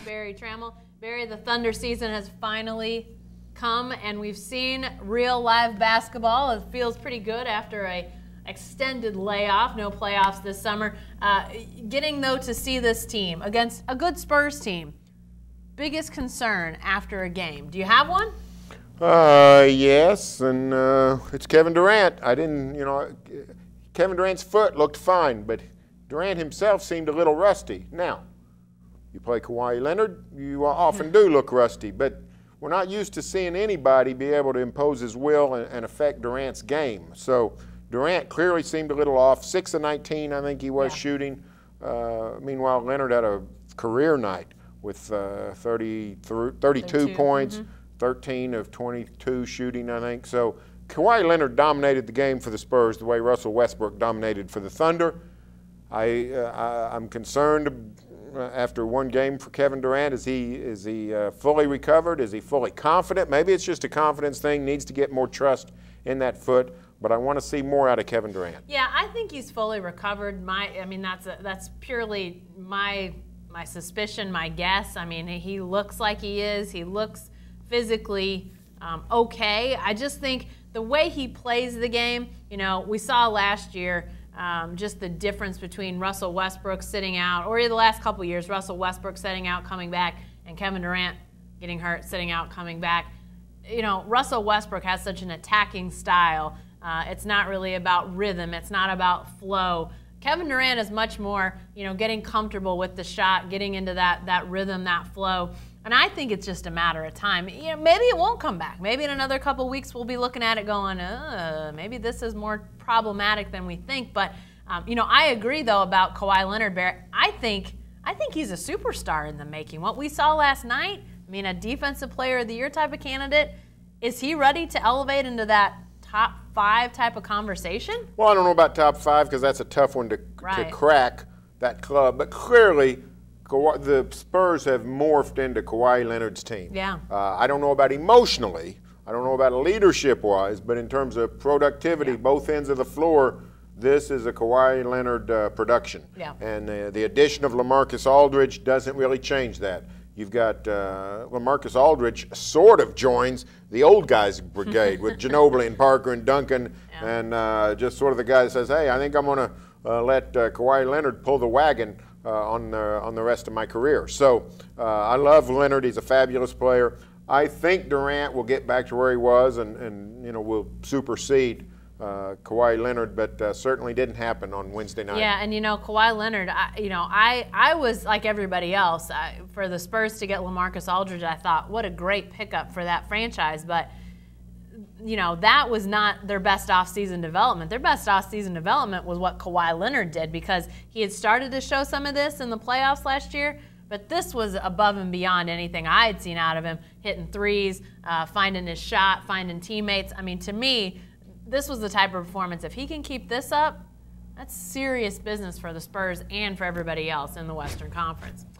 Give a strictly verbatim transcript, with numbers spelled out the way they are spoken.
Barry Trammell. Barry, the Thunder season has finally come, and we've seen real live basketball. It feels pretty good after a extended layoff, no playoffs this summer. Uh, getting, though, to see this team against a good Spurs team, biggest concern after a game. Do you have one? Uh, yes, and uh, it's Kevin Durant. I didn't, you know, Kevin Durant's foot looked fine, but Durant himself seemed a little rusty. Now, you play Kawhi Leonard, you often do look rusty, but we're not used to seeing anybody be able to impose his will and, and affect Durant's game. So Durant clearly seemed a little off. six of nineteen, I think he was yeah. shooting. Uh, meanwhile, Leonard had a career night with uh, thirty, thirty-two, thirty-two points, mm-hmm. thirteen of twenty-two shooting, I think. So Kawhi Leonard dominated the game for the Spurs the way Russell Westbrook dominated for the Thunder. I, uh, I, I'm concerned after one game for Kevin Durant. Is he, is he uh, fully recovered? Is he fully confident? Maybe it's just a confidence thing, needs to get more trust in that foot, but I want to see more out of Kevin Durant. Yeah, I think he's fully recovered. My, I mean, that's, a, that's purely my, my suspicion, my guess. I mean, he looks like he is. He looks physically um, okay. I just think the way he plays the game, you know, we saw last year um, just the difference between Russell Westbrook sitting out, or the last couple years, Russell Westbrook sitting out, coming back, and Kevin Durant getting hurt, sitting out, coming back. You know, Russell Westbrook has such an attacking style. Uh, it's not really about rhythm. It's not about flow. Kevin Durant is much more, you know, getting comfortable with the shot, getting into that, that rhythm, that flow. And I think it's just a matter of time. You know, maybe it won't come back. Maybe in another couple weeks we'll be looking at it going, uh, maybe this is more problematic than we think. But, um, you know, I agree, though, about Kawhi Leonard. Barrett. I think, I think he's a superstar in the making. What we saw last night, I mean, a Defensive Player of the Year type of candidate, is he ready to elevate into that top five type of conversation? Well, I don't know about top five because that's a tough one to, right. to crack, that club. But clearly, Kawhi, the Spurs have morphed into Kawhi Leonard's team. Yeah. Uh, I don't know about emotionally. I don't know about leadership-wise, but in terms of productivity, yeah. both ends of the floor, this is a Kawhi Leonard uh, production. Yeah. And uh, the addition of LaMarcus Aldridge doesn't really change that. You've got uh, LaMarcus Aldridge sort of joins the old guys brigade with Ginobili and Parker and Duncan, yeah. and uh, just sort of the guy that says, hey, I think I'm going to uh, let uh, Kawhi Leonard pull the wagon uh, on, the, on the rest of my career. So uh, I love Leonard. He's a fabulous player. I think Durant will get back to where he was and, and you know, will supersede Uh, Kawhi Leonard, but uh, certainly didn't happen on Wednesday night. Yeah, and you know, Kawhi Leonard, I, you know, I, I was like everybody else. I, for the Spurs to get LaMarcus Aldridge, I thought, what a great pickup for that franchise. But, you know, that was not their best offseason development. Their best offseason development was what Kawhi Leonard did, because he had started to show some of this in the playoffs last year, but this was above and beyond anything I had seen out of him, hitting threes, uh, finding his shot, finding teammates. I mean, to me, this was the type of performance. If he can keep this up, that's serious business for the Spurs and for everybody else in the Western Conference.